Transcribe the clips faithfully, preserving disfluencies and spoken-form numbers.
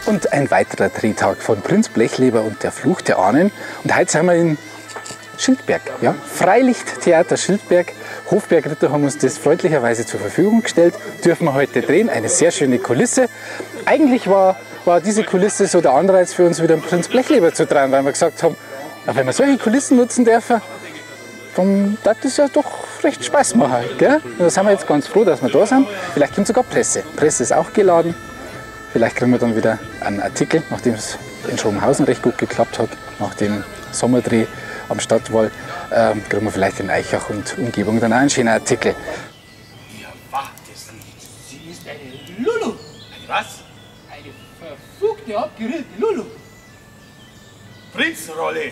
Und ein weiterer Drehtag von Prinz Blechleber und der Fluch der Ahnen. Und heute sind wir in Schildberg. Ja? Freilichttheater Schildberg. Hofbergritter haben uns das freundlicherweise zur Verfügung gestellt. Dürfen wir heute drehen. Eine sehr schöne Kulisse. Eigentlich war, war diese Kulisse so der Anreiz für uns, wieder einen Prinz Blechleber zu drehen, weil wir gesagt haben, wenn wir solche Kulissen nutzen dürfen, dann darf das ja doch recht Spaß machen. Gell? Und da sind wir jetzt ganz froh, dass wir da sind. Vielleicht kommt sogar Presse. Presse ist auch geladen. Vielleicht kriegen wir dann wieder einen Artikel, nachdem es in Schrobenhausen recht gut geklappt hat, nach dem Sommerdreh am Stadtwall, äh, kriegen wir vielleicht in Eichach und Umgebung dann auch einen schönen Artikel. Ihr wagt es nicht. Sie ist eine Lulu. Eine was? Eine verfluchte, abgerührte Lulu. Prinzenrolle.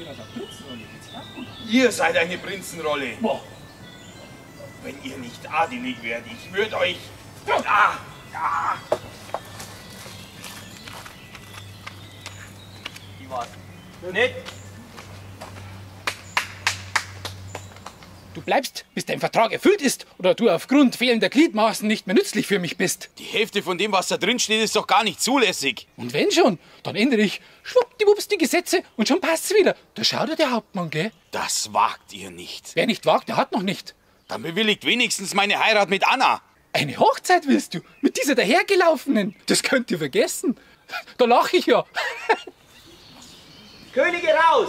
Ihr seid eine Prinzenrolle. Boah. Wenn ihr nicht adelig werdet, ich würde euch... Ah, ah. Wie war's? Nicht? Du bleibst, bis dein Vertrag erfüllt ist oder du aufgrund fehlender Gliedmaßen nicht mehr nützlich für mich bist. Die Hälfte von dem, was da drin steht, ist doch gar nicht zulässig. Und wenn schon, dann ändere ich schwuppdiwupps die Gesetze und schon passt's wieder. Da schaut der Hauptmann, gell? Das wagt ihr nicht. Wer nicht wagt, der hat noch nicht. Dann bewilligt wenigstens meine Heirat mit Anna. Eine Hochzeit willst du? Mit dieser dahergelaufenen? Das könnt ihr vergessen. Da lache ich ja. Könige raus!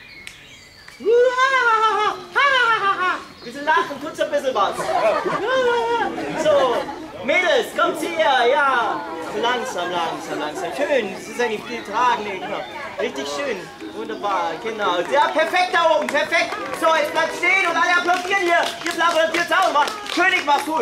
Bisschen lachen, tut's ein bisschen was. So, Mädels, kommt her, ja. So langsam, langsam, langsam. Schön, es ist eigentlich viel tragen. Richtig schön, wunderbar, genau. Ja, perfekt da oben, perfekt. So, jetzt bleibt stehen und alle applaudieren hier. Ihr applaudiert auch mal. König, machst du.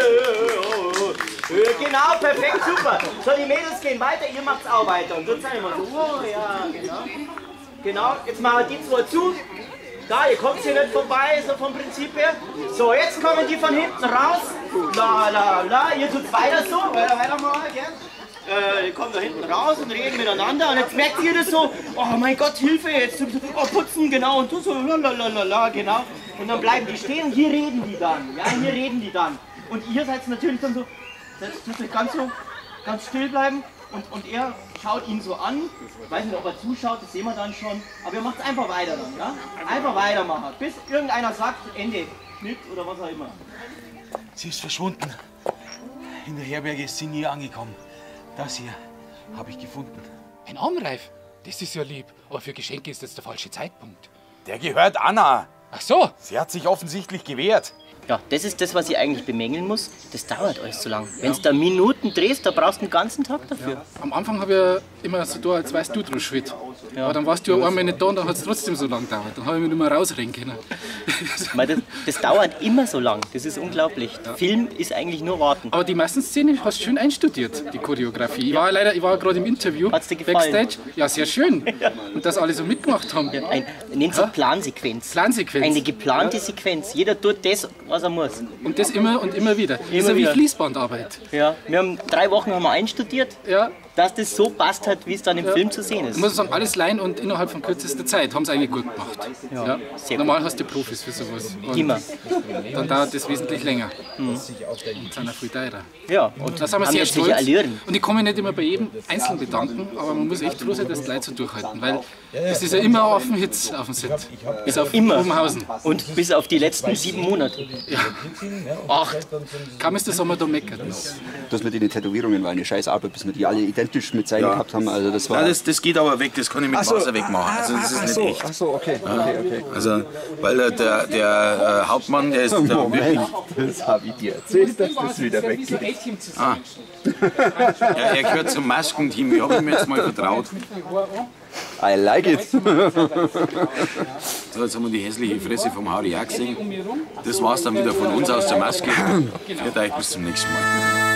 Genau, perfekt, super. So, die Mädels gehen weiter, ihr macht's auch weiter. Und du zeigst mal so, oh, ja, genau. Genau, jetzt machen wir die zwei zu. Da, ihr kommt hier nicht vorbei, so vom Prinzip her. So, jetzt kommen die von hinten raus. La, la, la. Ihr tut weiter so, weiter, weiter mal, gell? Äh, die kommen da hinten raus und reden miteinander. Und jetzt merkt ihr das so, oh mein Gott, Hilfe, jetzt oh, putzen, genau. Und du so, la, la, la, la, la, genau. Und dann bleiben die stehen und hier reden die dann. Ja, hier reden die dann. Und ihr seid natürlich dann so, tut euch ganz so, ganz still bleiben. Und, und er schaut ihn so an, ich weiß nicht, ob er zuschaut, das sehen wir dann schon, aber er macht es einfach weiter dann, ja? Einfach weitermachen, bis irgendeiner sagt, Ende, Schnitt oder was auch immer. Sie ist verschwunden. In der Herberge ist sie nie angekommen. Das hier habe ich gefunden. Ein Armreif, das ist ja lieb, aber für Geschenke ist das der falsche Zeitpunkt. Der gehört Anna. Ach so. Sie hat sich offensichtlich gewehrt. Ja, das ist das, was ich eigentlich bemängeln muss. Das dauert alles zu lang. Wenn du da Minuten drehst, da brauchst du einen ganzen Tag dafür. Ja. Am Anfang habe ich immer so da, als weißt du draus schwit. Ja. Aber dann warst du ja einmal nicht da und dann hat es trotzdem so lange gedauert. Dann habe ich mich nicht mehr rausrennen können. das, das dauert immer so lang. Das ist unglaublich. Ja. Film ist eigentlich nur warten. Aber die meisten Szenen hast du schön einstudiert, die Choreografie. Ich war leider, ich war gerade im Interview. Hat's dir gefallen? Backstage. Ja, sehr schön. Ja. Und dass alle so mitgemacht haben. Ja, ein, nennt sich Plansequenz. Plansequenz. Eine geplante ja. Sequenz. Jeder tut das, was er muss. Und das immer und immer wieder. Immer das ist ja wie Fließbandarbeit. Ja, wir haben drei Wochen haben wir einstudiert, ja. dass das so passt hat, wie es dann im ja. Film zu sehen ist. Ich muss sagen, alles Laien und innerhalb von kürzester Zeit haben sie eigentlich gut gemacht. Ja. Ja. Sehr Normal gut. hast du Profis für sowas. Und immer. Dann dauert das wesentlich länger. Mhm. Und sind auch viel teurer. Ja, und das haben wir sehr stolz. Und ich kann mich nicht immer bei jedem Einzelnen bedanken, aber man muss echt froh sein, dass die Leute so durchhalten. Weil es ist ja immer auf dem Hitz auf dem Set. Bis auf immer. Obenhausen. Und bis auf die letzten sieben Monate. Ja. Acht. Kaum ist der Sommer da meckert. Das mit den Tätowierungen war eine scheiß Arbeit, bis wir die alle identisch mit Zeigen ja. gehabt haben. Also das, war ja, das, das geht aber weg, das kann ich mit so. Wasser wegmachen. Also das ist ach nicht so, echt. Ach so, okay. Ja. okay, okay. Also, weil äh, der, der äh, Hauptmann, der ist der Moment, das habe ich dir erzählt, dass das wieder weggeht. Ah. Ja, er gehört zum Maskenteam, ich habe ihm jetzt mal vertraut. I like it. So, jetzt haben wir die hässliche Fresse vom Harry auch gesehen. Das war's dann wieder von uns aus der Maske. Für euch bis zum nächsten Mal.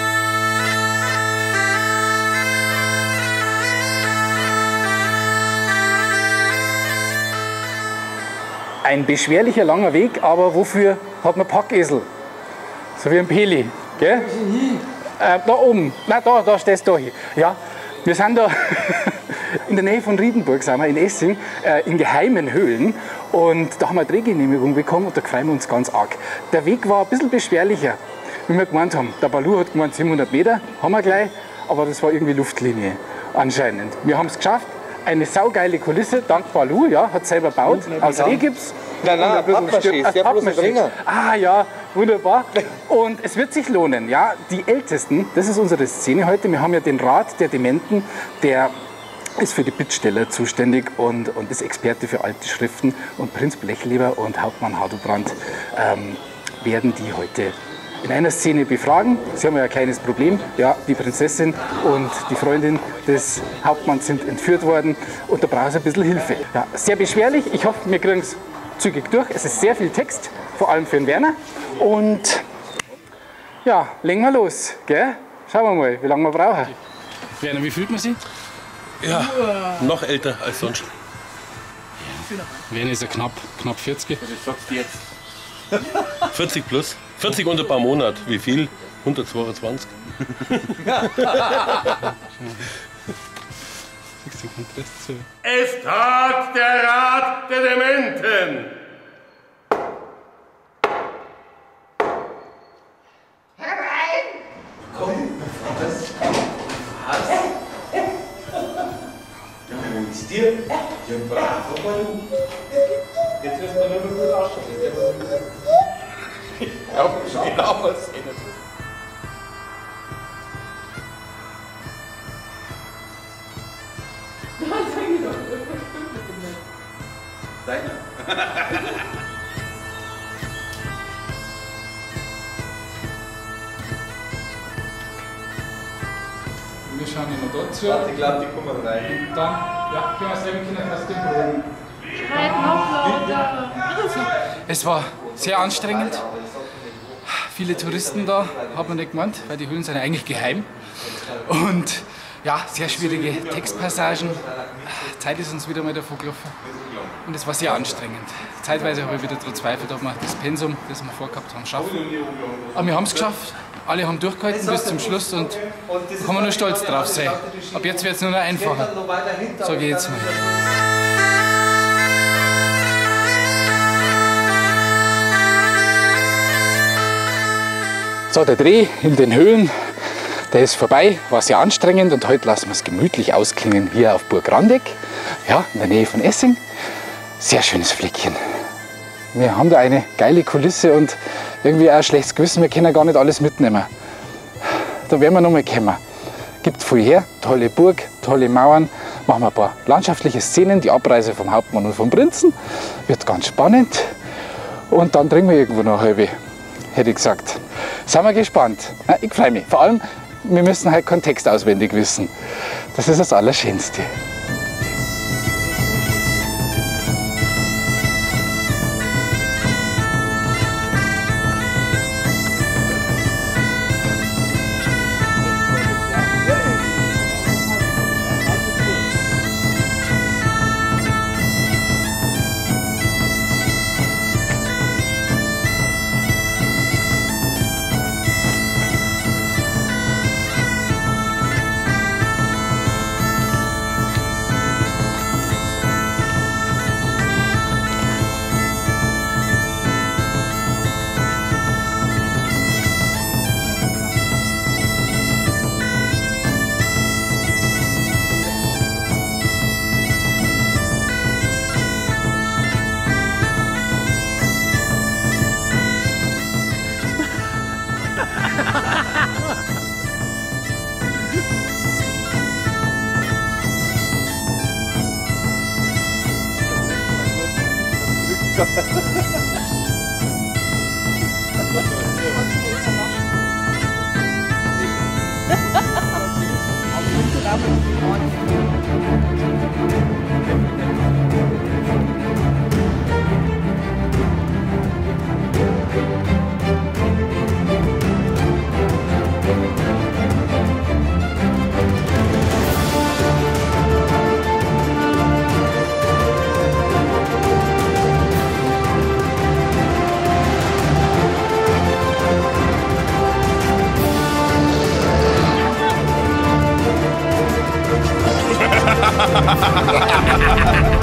Ein beschwerlicher langer Weg, aber wofür hat man Packesel? So wie ein Peli, gell? Äh, da oben, nein, da, da stehst du hier. Ja, wir sind da in der Nähe von Riedenburg, sind wir in Essing, äh, in geheimen Höhlen. Und da haben wir eine Drehgenehmigung bekommen und da freuen wir uns ganz arg. Der Weg war ein bisschen beschwerlicher, wie wir gemeint haben. Der Balu hat gemeint siebenhundert Meter, haben wir gleich, aber das war irgendwie Luftlinie. anscheinend. Wir haben es geschafft. Eine saugeile Kulisse, dank Balu, ja, hat selber gebaut, aus Rehgips. Nein, nein, Pappmaché, ist ja bloß ein Ringer. Ah ja, wunderbar. Und es wird sich lohnen, ja. Die Ältesten, das ist unsere Szene heute, wir haben ja den Rat der Dementen, der ist für die Bittsteller zuständig und, und ist Experte für alte Schriften. Und Prinz Blechleber und Hauptmann Hardobrand ähm, werden die heute in einer Szene befragen. Sie haben ja ein kleines Problem. Ja, die Prinzessin und die Freundin des Hauptmanns sind entführt worden und da braucht es ein bisschen Hilfe. Ja, sehr beschwerlich. Ich hoffe, wir kriegen es zügig durch. Es ist sehr viel Text, vor allem für den Werner. Und ja, legen wir los. Gell? Schauen wir mal, wie lange wir brauchen. Werner, wie fühlt man sich? Ja, noch älter als sonst. Werner ist ja knapp, knapp vierzig. vierzig plus. vierzig und ein paar Monate. Wie viel? hundertzweiundzwanzig. Es tagt der Rat der Dementen. Herein! Komm, was? Was? Ja, wo ist dir? Ja, bravo, Balu. Jetzt wirst du nur noch gut ausschauen. Ja, schon genau was sehen. Deiner. Wir schauen immer dort zu. Ich glaube, die kommen rein. Und dann, ja, können wir selber Kinder fast den Boden. Schreit noch lauter. Es war sehr anstrengend. Viele Touristen da, hat man nicht gemeint, weil die Höhlen sind ja eigentlich geheim. Und ja, sehr schwierige Textpassagen. Zeit ist uns wieder mal davon gelaufen. Und es war sehr anstrengend. Zeitweise habe ich wieder daran zweifelt, ob wir das Pensum, das wir vorgehabt haben, schaffen. Aber wir haben es geschafft. Alle haben durchgehalten bis zum Schluss und da kann man nur stolz drauf sein. Ab jetzt wird es nur noch einfacher. So geht's mal. So, der Dreh in den Höhlen, der ist vorbei, war sehr anstrengend und heute lassen wir es gemütlich ausklingen hier auf Burg Randeck, ja, in der Nähe von Essing. Sehr schönes Fleckchen. Wir haben da eine geile Kulisse und irgendwie auch ein schlechtes Gewissen, wir können gar nicht alles mitnehmen. Da werden wir noch mal kommen. Gibt viel her, tolle Burg, tolle Mauern, machen wir ein paar landschaftliche Szenen, die Abreise vom Hauptmann und vom Prinzen, wird ganz spannend. Und dann trinken wir irgendwo noch eine halbe, hätte ich gesagt. Sind wir gespannt. Ich freue mich. Vor allem, wir müssen halt keinen Text auswendig wissen. Das ist das Allerschönste. Ha ha ha ha ha!